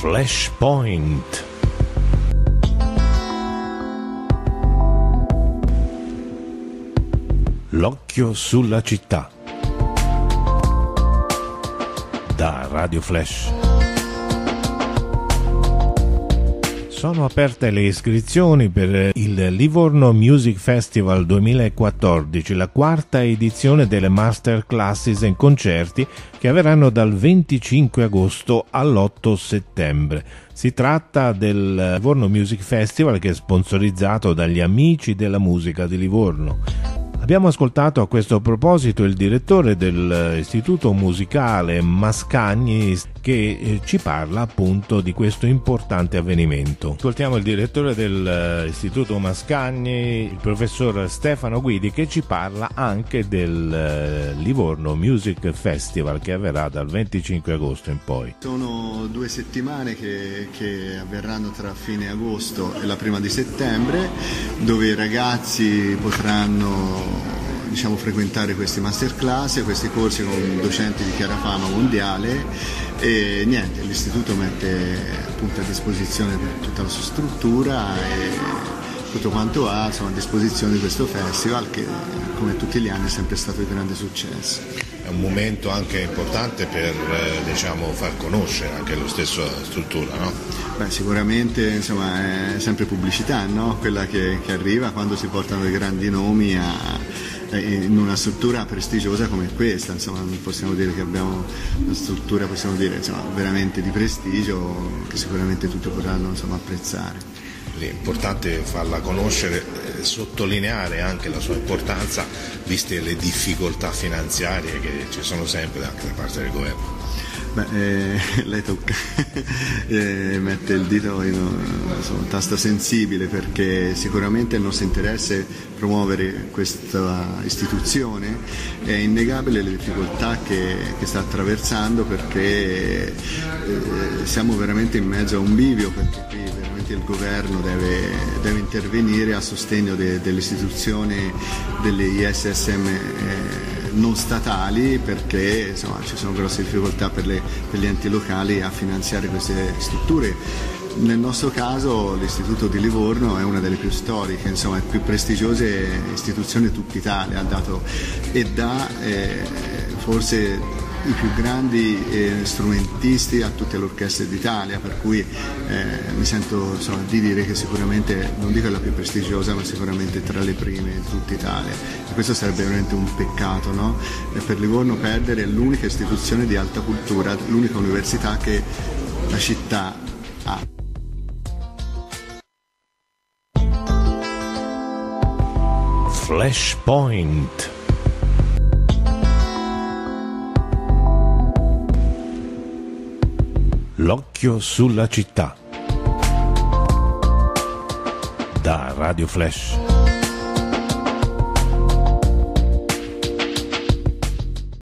Flashpoint. L'occhio sulla città. Da Radio Flash. Sono aperte le iscrizioni per il Livorno Music Festival 2014, la quarta edizione delle masterclasses e concerti che avverranno dal 25 agosto all'8 settembre. Si tratta del Livorno Music Festival che è sponsorizzato dagli Amici della Musica di Livorno. Abbiamo ascoltato a questo proposito il direttore dell'Istituto Musicale Mascagni che ci parla appunto di questo importante avvenimento. Ascoltiamo il direttore dell'Istituto Mascagni, il professor Stefano Guidi, che ci parla anche del Livorno Music Festival che avverrà dal 25 agosto in poi. Sono 2 settimane che avverranno tra fine agosto e la prima di settembre, dove i ragazzi potranno frequentare questi masterclass, questi corsi con docenti di chiara fama mondiale e niente, l'istituto mette appunto a disposizione tutta la sua struttura e tutto quanto ha a disposizione di questo festival che come tutti gli anni è sempre stato di grande successo. È un momento anche importante per far conoscere anche lo stesso struttura, no? Beh, sicuramente è sempre pubblicità, no? Quella che arriva quando si portano dei grandi nomi in una struttura prestigiosa come questa, possiamo dire che abbiamo una struttura veramente di prestigio che sicuramente tutti potranno apprezzare. L'importante è farla conoscere, sottolineare anche la sua importanza viste le difficoltà finanziarie che ci sono sempre anche da parte del governo. Lei mette il dito in un tasto sensibile, perché sicuramente il nostro interesse è promuovere questa istituzione. È innegabile le difficoltà che sta attraversando, perché siamo veramente in mezzo a un bivio, perché qui veramente il governo deve intervenire a sostegno dell'istituzione delle ISSM non statali, perché ci sono grosse difficoltà per gli enti locali a finanziare queste strutture. Nel nostro caso l'istituto di Livorno è una delle più storiche, più prestigiose istituzioni di tutta Italia, ha dato e dà forse i più grandi strumentisti a tutte le orchestre d'Italia, per cui mi sento di dire che sicuramente, non dico la più prestigiosa, ma sicuramente tra le prime in tutta Italia, e questo sarebbe veramente un peccato, no? Per Livorno perdere l'unica istituzione di alta cultura, l'unica università che la città ha. Flashpoint. L'occhio sulla città. Da Radio Flash.